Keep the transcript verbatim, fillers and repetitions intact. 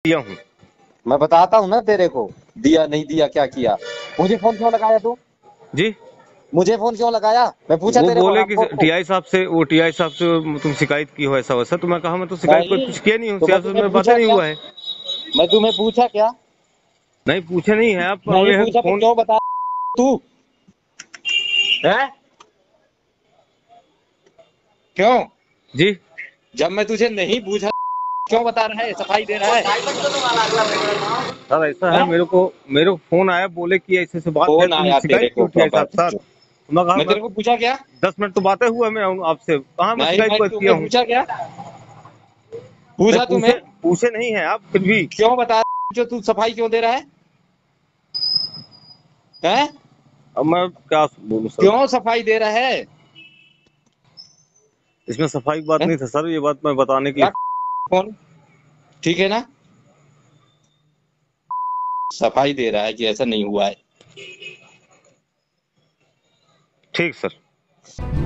दिया हूँ। मैं बताता हूँ ना तेरे को, दिया नहीं दिया क्या किया। मुझे फोन क्यों लगाया तू? जी मुझे फोन क्यों लगाया? मैं पूछा वो तेरे को बोले कि हमको। टीआई साहब से, वो टीआई साहब से तुम शिकायत की हो ऐसा वैसा, तो मैं कहा मैं तो शिकायत कोई नहीं कुछ किया नहीं हूँ, तो मैं सियासत तुम्हें में बातें पूछा नहीं क्या? हुआ है। मैं तुम्हें पूछा क्या? नहीं पूछे नहीं है आप, अब नहीं यह है कि पूछा तो फोन। क्यों बता तू? है क्यों? जी जब मैं तुझे नहीं पूछा क्यों बता रहा है, सफाई दे रहा है? सर ऐसा है, हैं? मेरे को मेरे को फोन आया, बोले कि ऐसे ऐसे बात है, फोन तुम आया तेरे शिकायत को क्यों टीआई कब? साहब के साथ। तो मैं कहा मैं मैं तेरे को पूछा क्या? दस मिनट तो बातें हुआ मैं आपसे, कहा मैं नहीं शिकायत मैं को किया तुम्हें हूँ। पूछा क्या? नहीं पूछा तुम्हें? पूछे पूछे नहीं है आप फिर भी। क्यों बता जो तू सफाई क्यों दे रहा है? हैं? अब मैं क्या बोलूँ सर, क्यों सफाई दे रहा है? इसमें सफाई की बात हैं? नहीं था सर, ये बात मैं बताने के लिए। रख फोन, ठीक है ना? सफाई दे रहा है कि ऐसा नहीं हुआ है। ठीक सर।